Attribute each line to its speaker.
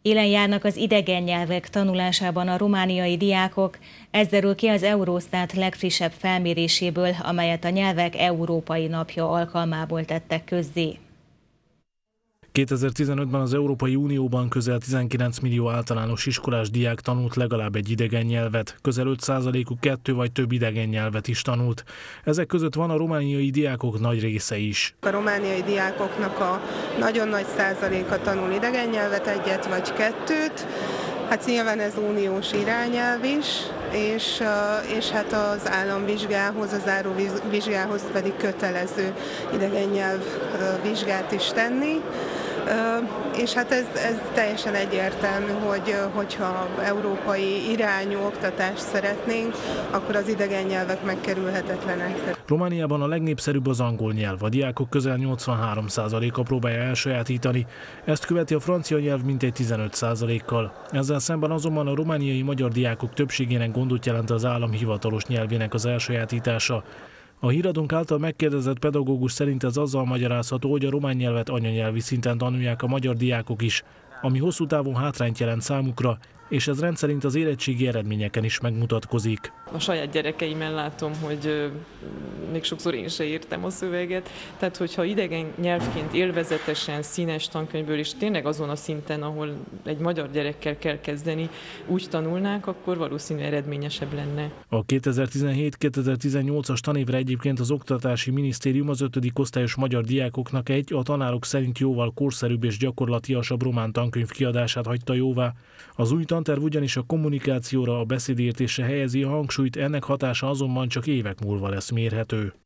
Speaker 1: Élen járnak az idegen nyelvek tanulásában a romániai diákok, ez derül ki az Eurostat legfrissebb felméréséből, amelyet a Nyelvek Európai Napja alkalmából tettek közzé.
Speaker 2: 2015-ben az Európai Unióban közel 19 millió általános iskolás diák tanult legalább egy idegen nyelvet, közel 5%-uk 2 vagy több idegen nyelvet is tanult. Ezek között van a romániai diákok nagy része is.
Speaker 3: A romániai diákoknak a nagyon nagy százaléka tanul idegen nyelvet, egyet vagy kettőt. Hát nyilván ez uniós irányelv is, és hát az államvizsgához, az záróvizsgához pedig kötelező idegen nyelv vizsgát is tenni. És hát ez teljesen egyértelmű, hogyha európai irányú oktatást szeretnénk, akkor az idegen nyelvek megkerülhetetlenek.
Speaker 2: Romániában a legnépszerűbb az angol nyelv, a diákok közel 83%-a próbálja elsajátítani, ezt követi a francia nyelv mintegy 15%-kal. Ezzel szemben azonban a romániai magyar diákok többségének gondot jelent az állam hivatalos nyelvének az elsajátítása. A híradónk által megkérdezett pedagógus szerint ez azzal magyarázható, hogy a román nyelvet anyanyelvi szinten tanulják a magyar diákok is, ami hosszú távon hátrányt jelent számukra, és ez rendszerint az érettségi eredményeken is megmutatkozik.
Speaker 4: A saját gyerekeimen látom, hogy még sokszor én se értem a szöveget, tehát hogyha idegen nyelvként élvezetesen, színes tankönyvből is tényleg azon a szinten, ahol egy magyar gyerekkel kell kezdeni, úgy tanulnák, akkor valószínűleg eredményesebb lenne.
Speaker 2: A 2017-2018-as tanévre egyébként az Oktatási Minisztérium az 5. osztályos magyar diákoknak a tanárok szerint jóval korszerűbb és gyakorlatiasabb román tankönyv kiadását hagyta jóvá. Az új tanterv ugyanis a kommunikációra, a beszédértésre helyezi a hangsúlyt, ennek hatása azonban csak évek múlva lesz mérhető.